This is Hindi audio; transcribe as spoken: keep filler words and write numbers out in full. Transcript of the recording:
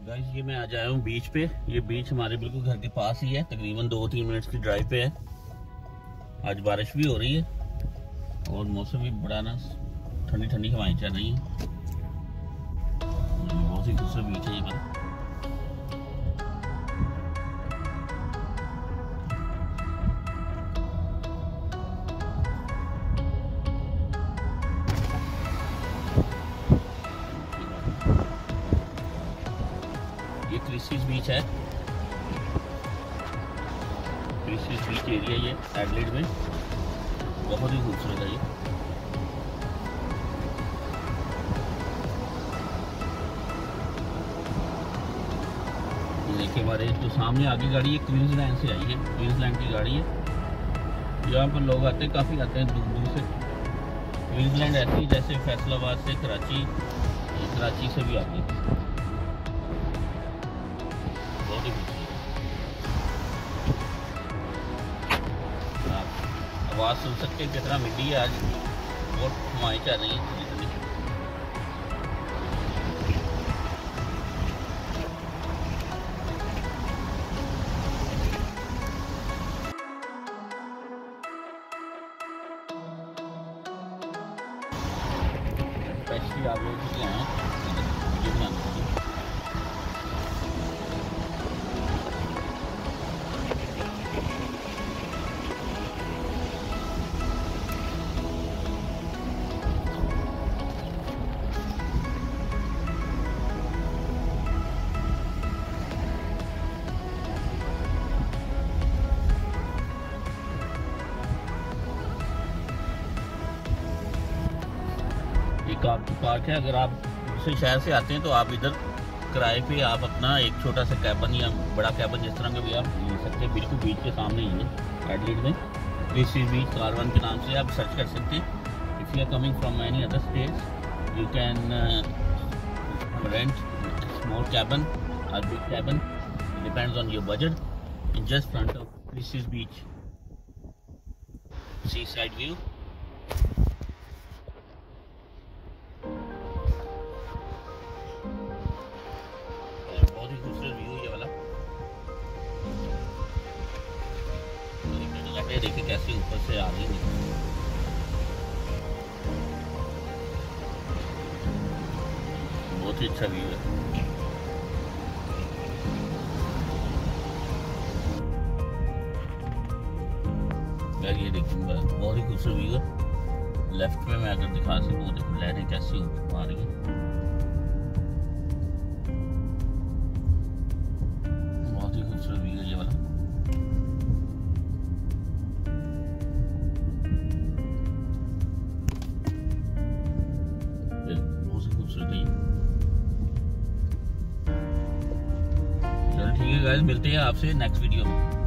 गाइस ये मैं आज आया हूँ बीच पे। ये बीच हमारे बिल्कुल घर के पास ही है, तकरीबन दो तीन मिनट की ड्राइव पे है। आज बारिश भी हो रही है और मौसम भी बड़ा ना ठंडी ठंडी हवाएं चल रही हैं। बहुत ही खूबसूरत बीच है ये वाला। ये क्रिसिस बीच है, क्रिसिस बीच एरिया ये एडलेड में, बहुत ही खूबसूरत है ये। देखिए हमारे जो सामने आगे गाड़ी है क्वींसलैंड से आई है, क्वींसलैंड की गाड़ी है। यहाँ पर लोग आते हैं, काफ़ी आते हैं दूर दूर से। क्वींसलैंड ऐसी जैसे फैसलाबाद से कराची, कराची से भी आते हैं। बहुत ही खूबसूरत आवाज़ सुन सकते हैं कितना मिट्टी है। आज बहुत हवाएं चल रही हैं। स्पेशली आप लोग भी आए हैं वीडियो बनाने के लिए। पार्क है। अगर आप दूसरे शहर से आते हैं तो आप इधर किराए पे आप अपना एक छोटा सा कैबन या बड़ा कैबन जिस तरह का भी आप ले सकते हैं। बिल्कुल बीच के सामने ही है एडलेड में, क्रिसिस बीच कारवान के नाम से आप सर्च कर सकते हैं। If you are coming from any other states you can rent small cabin और big cabin, depends on your budget, in just front of क्रिसिस बीच सी साइड व्यू। देखिए कैसे ऊपर से आ रही है। बहुत ही अच्छा व्यू है यार। ये देखिए बहुत ही खूबसूरत व्यू है। लेफ्ट में मैं अगर दिखा सकूँ देखो लहरें कैसी ऊपर आ रही है। बहुत ही खूबसूरत व्यू है ये वाला। चलो ठीक है गाइस, मिलते हैं आपसे नेक्स्ट वीडियो में।